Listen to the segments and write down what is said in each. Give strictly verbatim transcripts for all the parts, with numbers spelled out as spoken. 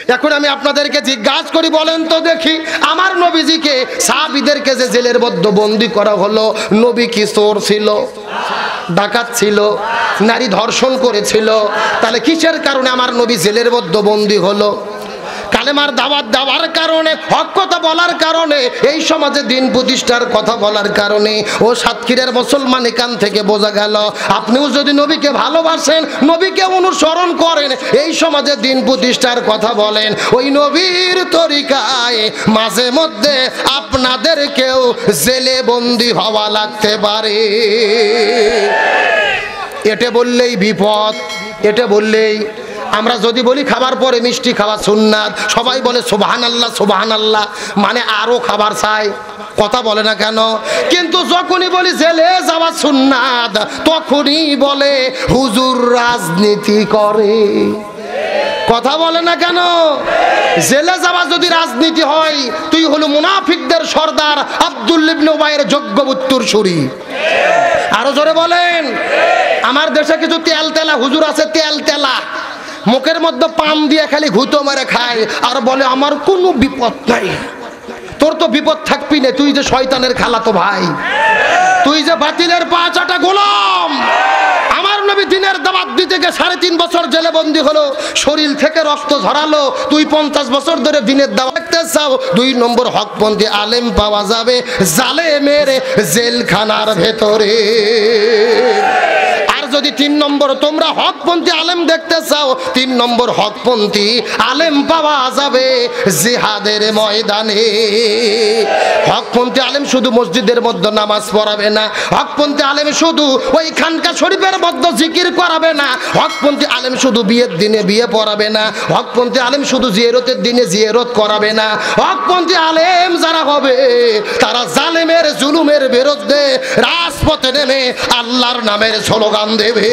এখন আমি আপনাদেরকে জিজ্ঞাসা করি, বলেন তো দেখি, আমার নবীজিকে সাহাবীদেরকে যে জেলের মধ্যে বন্দী করা হলো, নবী কি চোর ছিল, ডাকাত ছিল, নারী ধর্ষণ করেছিল? তাহলে কিসের কারণে আমার নবী জেলের মধ্যে বন্দী হলো? কালেমার দাওয়াত দেওয়ার কারণে, হক কথা বলার কারণে, এই সমাজে দিন প্রতিষ্ঠার কথা বলার কারণে। ও সাতক্ষীরার মুসলমান, এখান থেকে বোঝা গেল আপনিও যদি নবীকে ভালোবাসেন, নবীকে অনুসরণ করেন, এই সমাজে দিন প্রতিষ্ঠার কথা বলেন, ওই নবীর তরিকায় মাঝে মধ্যে আপনাদেরকেও জেলে বন্দী হওয়া লাগতে পারে। এটা বললেই বিপদ, এটা বললেই। আমরা যদি বলি খাবার পরে মিষ্টি খাওয়া সুন্নাত, সবাই বলে সুবহানাল্লাহ সুবহানাল্লাহ, মানে আরো খাবার চাই, কথা বলে না কেন? কিন্তু যখনই বলি জেলে যাওয়া সুন্নাত, তখনই বলে হুজুর রাজনীতি করে, কথা বলে না কেন? জেলে যাওয়া যদি রাজনীতি হয়, তুই হলো মুনাফিকদের সর্দার আব্দুল্লাহ ইবনে উবাইয়ের যোগ্য উত্তরসূরি। আরো জোরে বলেন। আমার দেশে কিছু তেল তেলা হুজুর আছে, তেল তেলা, মুখের মধ্যে পান দিয়ে খালি ঘুতো মেরে খায় আর বলে আমার কোনো বিপদ নাই। তোর তো বিপদ থাকবি না, তুই যে শয়তানের খালাতো ভাই, তুই যে বাতিলের পাঁচাটা গোলাম। আমার নবী দিনের দাওয়াত দিতে গিয়ে সাড়ে তিন বছর জেলে বন্দী হলো, শরীর থেকে রক্ত ঝরালো। তুই পঞ্চাশ বছর ধরে দিনের দাওয়াত দেখতে চাও, দুই নম্বর হকপন্থী আলেম পাওয়া যাবে জালেমের জেলখানার ভেতরে। যদি তিন নম্বর তোমরা হকপন্থী আলেম দেখতে চাও, তিন নম্বর হকপন্থী আলেম পাওয়া যাবে জিহাদের ময়দানে। হকপন্থী আলেম শুধু মসজিদের মধ্যে নামাজ পড়াবে না, হকপন্থী আলেম শুধু ওই খানকা শরীফের মধ্যে জিকির করাবে না, হকপন্থী আলেম শুধু বিয়ের দিনে বিয়ে পড়াবে না, হকপন্থী আলেম শুধু জিয়ারতের দিনে জিয়ারত করাবে না। হকপন্থী আলেম যারা হবে, তারা জালেমের জুলুমের বিরুদ্ধে রাজপথে নেমে আল্লাহর নামের স্লোগান দেবে।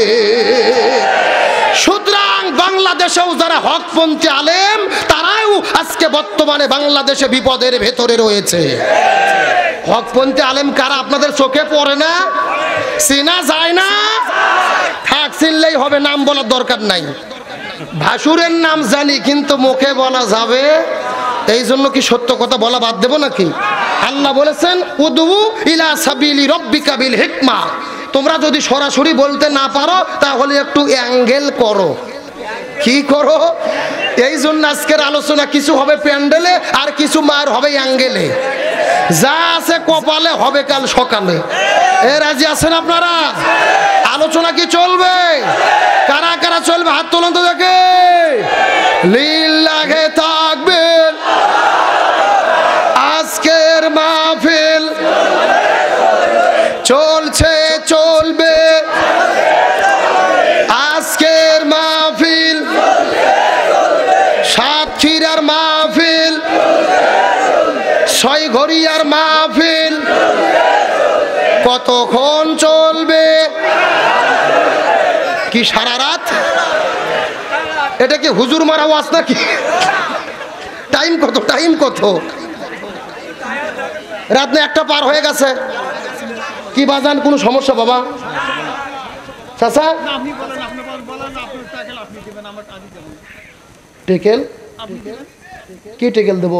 সুতরাং বাংলাদেশেও যারা হকপন্থী আলেম, তারাও আজকে বর্তমানে বাংলাদেশে বিপদের ভেতরে রয়েছে। হকপন্থী আলেম কারা আপনাদের চোখে পড়ে না? চেনা যায় না? থাক, চিনলেই হবে, নাম বলার দরকার নাই। ভাসুরের নাম জানি, কিন্তু মুখে বলা যাবে, এই জন্য কি সত্য কথা বলা বাদ দেব নাকি? আল্লাহ বলেছেন উদু ইলা সাবিলি রব্বিকা বিল হিকমা। তোমরা যদি সরাসরি বলতে না পারো, তাহলে একটু অ্যাঙ্গেল করো। কি করো? এই জন্য আজকের আলোচনা কিছু হবে প্যান্ডেলে, আর কিছু মার হবে অ্যাঙ্গেলে। যা আছে কপালে হবে কাল সকালে। এ রাজি আছেন আপনারা? আলোচনা কি চলবে? কারা কারা চলবে হাত তোলেন তো দেখে। লিল্লাহে তাকবীর। আজকের মাহফিল চলছে, চলবে। আজকের মাহফিল সাতক্ষীরার মাহফিল, ছয়ঘরিয়ার মাহফিল কতক্ষণ চলবে? কি সারা রাত? এটা কি হুজুর মারা ওয়াজ নাকি? টাইম কত? টাইম কত? রাত না একটা পার হয়ে গেছে। কি বাজান, কোনো সমস্যা বাবা? চাচা টেকেল কি টেকেল দেবো?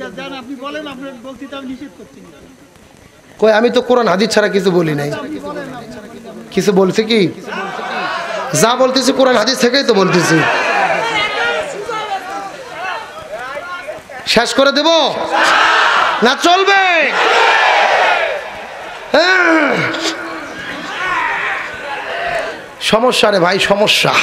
কই, আমি তো কোরআন হাদিস ছাড়া কিছু বলি নাই। কিছু বলছি কি? যা বলতেছি কোরআন হাদিস থেকেই তো বলতেছি। শেষ করে দেব না চলবে? সমস্যা রে ভাই, সমস্যা।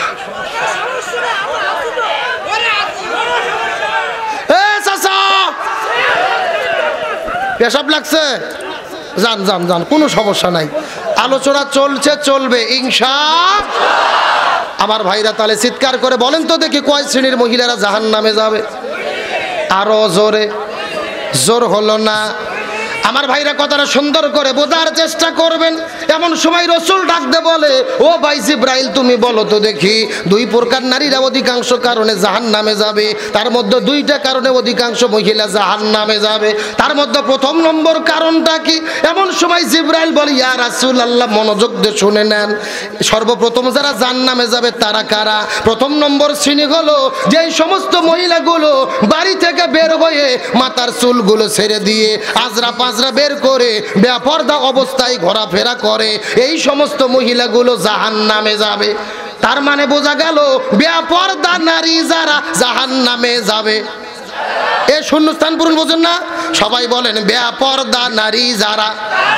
পেশাব লাগছে? যান যান যান, কোনো সমস্যা নাই। আলোচনা চলছে, চলবে ইনশাআল্লাহ। আমার ভাইরা তাহলে চিৎকার করে বলেন তো দেখি, কয় শ্রেণীর মহিলারা জাহান্নামে যাবে? আরো জোরে। জোর হলো না। আমার ভাইরা কথাটা সুন্দর করে বোঝার চেষ্টা করবেন। এমন সময় রসুল ডাকতে বলে, ও ভাই জিব্রাইল তুমি বলো তো দেখি, দুই প্রকার নারীরা অধিকাংশ কারণে জাহান্নামে যাবে, তার মধ্যে দুইটা কারণে অধিকাংশ মহিলা জাহান্নামে যাবে, তার মধ্যে প্রথম নম্বর কারণটা কি? এমন সময় জিব্রাইল বলে, ইয়া রাসূলুল্লাহ মনোযোগ দিয়ে শুনে নেন, সর্বপ্রথম যারা জাহান্নামে যাবে তারা কারা? প্রথম নম্বর শ্রেণী হলো যেই সমস্ত মহিলাগুলো বাড়ি থেকে বের হয়ে মাথার চুলগুলো ছেড়ে দিয়ে আজরা পাজরা বের করে বেপরদা অবস্থায় ঘোরাফেরা করে, এই সমস্ত মহিলাগুলো জাহান্নামে যাবে। তার মানে বোঝা গেল বেপরদা নারী যারা জাহান্নামে যাবে। এ শূন্যস্থান পূরণ বোঝেন না? সবাই বলেন বেপরদা নারী যারা,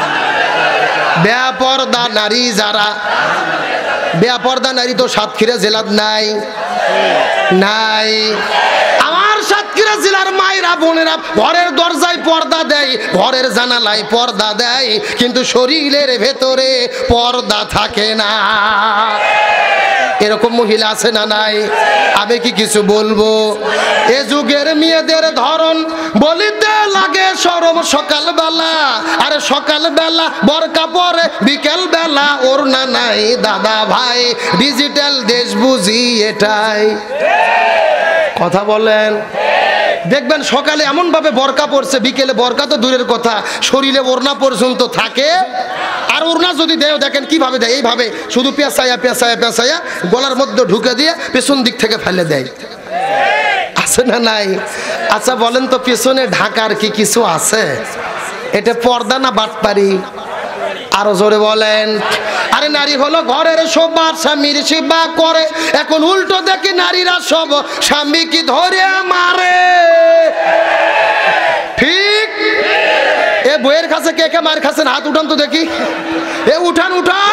বেপরদা নারী যারা। বেপরদা নারী তো সাতক্ষীরা জেলার নাই, নাই। আমার সাতক্ষীরা জেলার মায়েরা বোনেরা ঘরের দরজায় পর্দা দেয়, ঘরের জানালায় পর্দা দেয়, কিন্তু শরীরের ভেতরে পর্দা থাকে না। এরকম মহিলা আছে না নাই? আমি কি কিছু বলবো? এ যুগের মেয়েদের ধরন বলিতে লাগে শরম সকালবেলা, আরে সকালবেলা বরকা পরে, বিকেল বেলা ওড়না নাই। দাদা ভাই ডিজিটাল দেশ বুঝি এটাই, কথা বলেন। দেখবেন সকালে এমন ভাবে বরকা পড়ছে, বিকেলে বরকা তো দূরের কথা, শরীরে ওড়না পর্যন্ত থাকে। আর ওড়না যদি দেয় দেখেন কিভাবে দেয়, এইভাবে শুধু পেঁচাইয়া পেঁচাইয়া পেঁচাইয়া গলার মধ্যে ঢুকে দিয়ে পেছন দিক থেকে ফেলে দেয়, আছে না নাই? আচ্ছা বলেন তো পেছনে ঢাকার কি কিছু আছে? এটা পর্দা না বাটপারি? আরো জোরে বলেন। আরে নারী হলো ঘরের শোভা, স্বামীর সেবা করে। এখন উল্টো দেখি নারীরা সব স্বামীকে ধরে মারে, ঠিক? এ বইয়ের কাছে কে কে মার খাচ্ছেন হাত উঠান তো দেখি, এ উঠান উঠান।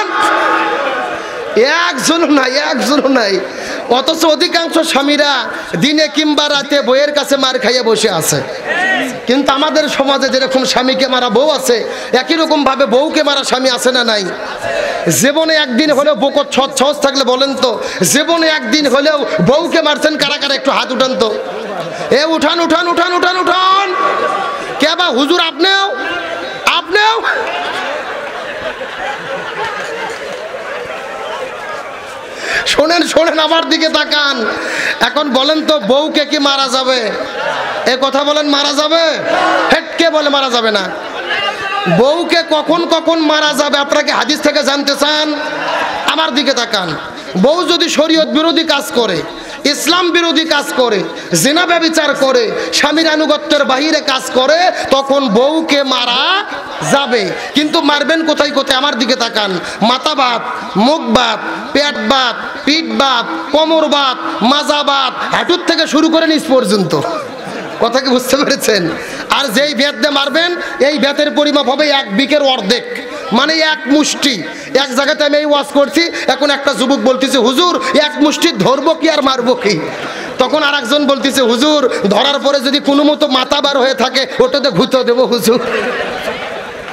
একজন নাই, একজন নাই। অথচ অধিকাংশ স্বামীরা দিনে কিংবা রাতে বইয়ের কাছে মার খাইয়ে বসে আছে। কিন্তু আমাদের সমাজে যেরকম স্বামীকে মারা বউ আছে, একই রকম ভাবে বউকে মারা স্বামী আছে না নাই? জীবনে একদিন হলেও বকত সহজ থাকলে বলেন তো, জীবনে একদিন হলেও বউকে মারছেন কারা কারা? একটু হাত উঠান তো। এ উঠান উঠান উঠান উঠান উঠান। কে বা হুজুর? আপনিও? আপনিও? শোনেন শোনেন, আমার দিকে তাকান। এখন বলেন তো বউকে কি মারা যাবে? এ কথা বলেন, মারা যাবে? হেটকে বলে মারা যাবে না। বউকে কখন কখন মারা যাবে আপনাকে হাদিস থেকে জানতে চান? আমার দিকে তাকান। বউ যদি শরীয়ত বিরোধী কাজ করে, ইসলাম বিরোধী কাজ করে, জিনা ব্যভিচার করে, স্বামীর আনুগত্যের বাহিরে কাজ করে, তখন বউকে মারা যাবে। কিন্তু মারবেন কোথায় কোথায়? আমার দিকে তাকান। মাথা বাত, মুখ বাত, পেট বাত, পিঠ বাত, কোমর বাত, মাজা বাত, হাঁটুর থেকে শুরু করে নিচ পর্যন্ত। কথা কি বুঝতে পেরেছেন? আর যেই বেত দিয়ে মারবেন, এই বেতের পরিমাপ হবে এক বিকের অর্ধেক, মানে এক মুষ্টি। এক জায়গাতে আমি এই ওয়াজ করছি, এখন একটা যুবক বলতেছে, হুজুর এক মুষ্টি ধরবো কি আর মারবো কি? তখন আর একজন বলতেছে, হুজুর ধরার পরে যদি কোনো মতো মাথা বার হয়ে থাকে ওটাতে ঘুঁতে দেবো হুজুর।